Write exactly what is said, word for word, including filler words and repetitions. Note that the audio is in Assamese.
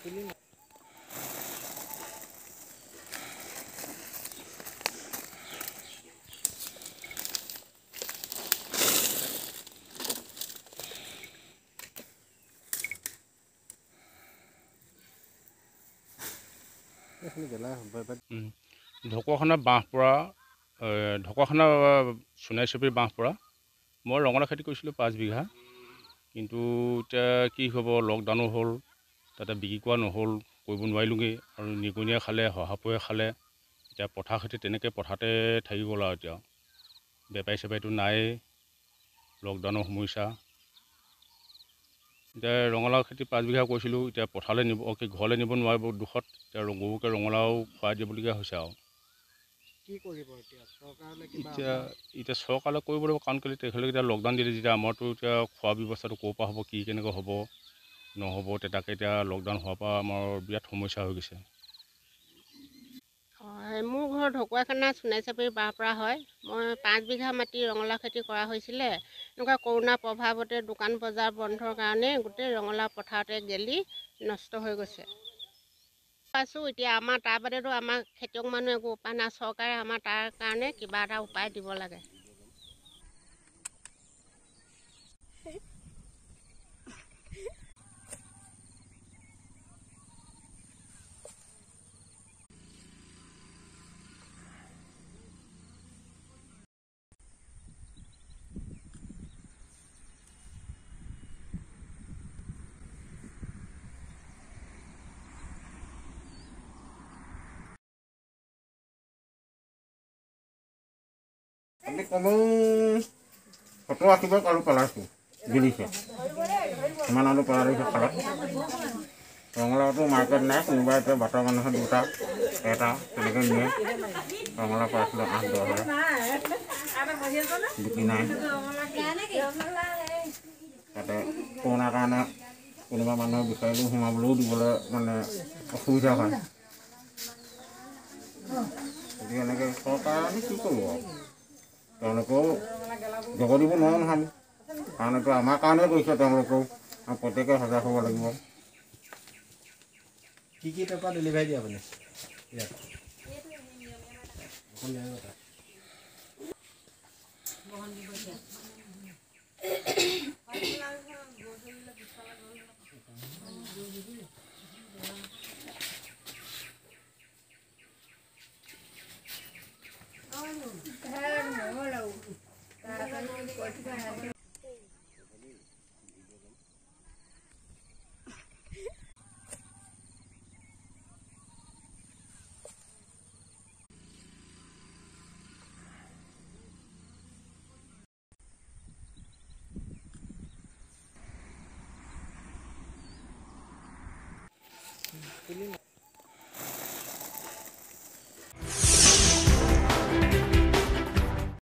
ঢকুৱাখানা বাঁহ পৰা ঢকুৱাখানা সোণাই চুবুৰীৰ বাঁহ পৰা মই ৰঙালাও খেতি কৰিছিলোঁ পাঁচ বিঘা। কিন্তু এতিয়া কি হ'ব, লকডাউনো হ'ল, তাতে বিক্ৰী কৰা নহ'ল, কৰিব নোৱাৰিলোঁগৈ। আৰু নিগনিয়ে খালে, শহাপহুৱে খালে। এতিয়া পথাৰ খেতি তেনেকৈ পথাৰতে থাকি গ'ল আৰু এতিয়া বেপাৰী চেপাৰীটো নায়েই, লকডাউনৰ সমস্যা। এতিয়া ৰঙালাও খেতি পাঁচ বিঘা কৰিছিলোঁ, এতিয়া পথাৰলৈ নিব কি ঘৰলৈ নিব নোৱাৰিব দুখত। এতিয়া গৰুকে ৰঙালাও খুৱাই দিবলগীয়া হৈছে আৰু কি কৰিব এতিয়া চৰকাৰলৈ এতিয়া এতিয়া চৰকাৰলৈ কৰিব লাগিব, কাৰণ কেলৈ তেখেতলোকে এতিয়া লকডাউন দিলে যেতিয়া আমাৰতো এতিয়া খোৱা ব্যৱস্থাটো ক'ৰ পৰা হ'ব, কি কেনেকৈ হ'ব নহ'ব, তেতিয়া তাকে এতিয়া লকডাউন হোৱাৰ পৰা আমাৰ বিৰাট সমস্যা হৈ গৈছে। হয়, মোৰ ঘৰ ঢকুৱাখানা সোণাই চাপৰিৰ বাঁহ পৰা হয়। মই পাঁচ বিঘা মাটি ৰঙালাও খেতি কৰা হৈছিলে। এনেকুৱা কৰোণাৰ প্ৰভাৱতে দোকান বজাৰ বন্ধৰ কাৰণে গোটেই ৰঙালাও পথাৰতে গেলি নষ্ট হৈ গৈছে। পাইছোঁ এতিয়া আমাৰ তাৰ বাদেতো আমাৰ খেতিয়ক মানুহ একো উপায় নাই। চৰকাৰে আমাৰ তাৰ কাৰণে কিবা এটা উপায় দিব লাগে। আমি কমেও সত্তৰ আশী বেগ আলু পেলাইছোঁ, গেলিছে। ইমান আলু পেলাই দিছে খালত। ৰঙালাওটো মাৰ্কেট নাই, কোনোবাই এতিয়া বাটৰ মানুহে দুটা এটা তেনেকৈ নিয়ে। ৰঙালাও পাইছিলোঁ আঠ দহ হাজাৰ, বিক্ৰী নাই। তাতে কৰোণাৰ কাৰণে কোনোবা মানুহে বিচাৰিলেও সোমাবলৈও দিবলৈ মানে অসুবিধা হয়। গতিকে এনেকৈ চৰকাৰে কি কৰিব আৰু, তেওঁলোকেও জগ দিব নোৱাৰোঁ নহয় আমি, কাৰণ এইটো আমাৰ কাৰণে কৰিছে তেওঁলোকেও, আৰু প্ৰত্যেকে সজাগ হ'ব লাগিব। কি কি পেপাৰ ডেলিভাৰী দিয়ে আপুনি ইয়াত?